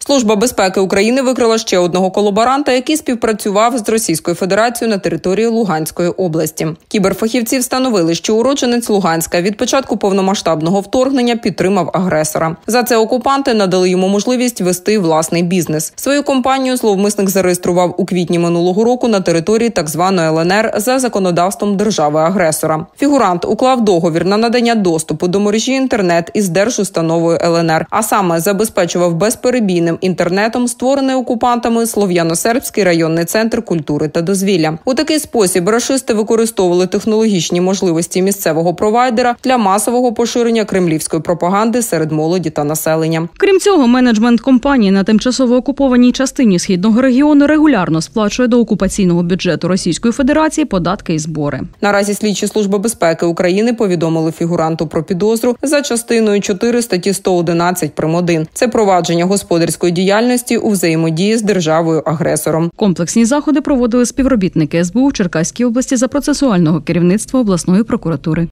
Служба безпеки України викрила ще одного колаборанта, який співпрацював з Російською Федерацією на території Луганської області. Кіберфахівці встановили, що уродженець Луганська від початку повномасштабного вторгнення підтримав агресора. За це окупанти надали йому можливість вести власний бізнес. Свою компанію зловмисник зареєстрував у квітні минулого року на території так званої ЛНР за законодавством держави-агресора. Фігурант уклав договір на надання доступу до мережі інтернет із держустановою ЛНР, а саме забезпечував безперебійним інтернетом створений окупантами Слов'яно-Сербський районний центр культури та дозвілля. У такий спосіб рашисти використовували технологічні можливості місцевого провайдера для масового поширення кремлівської пропаганди серед молоді та населення. Крім цього, менеджмент компанії на тимчасово окупованій частині східного регіону регулярно сплачує до окупаційного бюджету Російської Федерації податки і збори. Наразі слідчі Служби безпеки України повідомили фігуранту про підозру за частиною 4 статті 111 прим.1. Це провадження господарської діяльності у взаємодії з державою-агресором. Комплексні заходи проводили співробітники СБУ в Черкаській області за процесуального керівництва обласної прокуратури.